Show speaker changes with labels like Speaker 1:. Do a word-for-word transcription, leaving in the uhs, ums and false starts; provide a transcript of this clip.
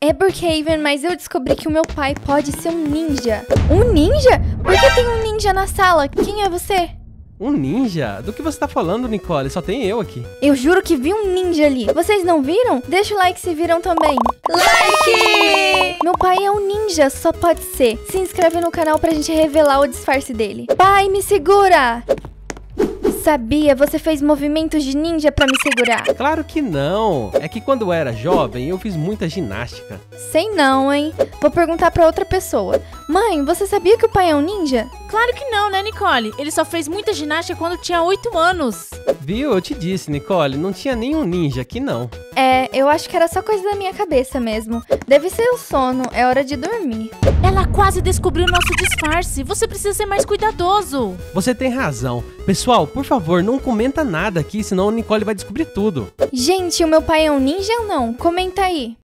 Speaker 1: É Brookhaven, mas eu descobri que o meu pai pode ser um ninja. Um ninja? Por que tem um ninja na sala? Quem é você?
Speaker 2: Um ninja? Do que você tá falando, Nicole? Só tem eu aqui.
Speaker 1: Eu juro que vi um ninja ali. Vocês não viram? Deixa o like se viram também. Like! Meu pai é um ninja, só pode ser. Se inscreve no canal pra gente revelar o disfarce dele. Pai, me segura! Sabia, você fez movimentos de ninja pra me segurar.
Speaker 2: Claro que não. É que quando eu era jovem, eu fiz muita ginástica.
Speaker 1: Sei não, hein? Vou perguntar pra outra pessoa. Mãe, você sabia que o pai é um ninja?
Speaker 3: Claro que não, né, Nicole? Ele só fez muita ginástica quando tinha oito anos.
Speaker 2: Viu? Eu te disse, Nicole, não tinha nenhum ninja aqui não.
Speaker 1: É, eu acho que era só coisa da minha cabeça mesmo. Deve ser o sono, é hora de dormir.
Speaker 3: Ela quase descobriu o nosso disfarce. Você precisa ser mais cuidadoso.
Speaker 2: Você tem razão. Pessoal, por favor, não comenta nada aqui, senão a Nicole vai descobrir tudo.
Speaker 1: Gente, o meu pai é um ninja ou não? Comenta aí.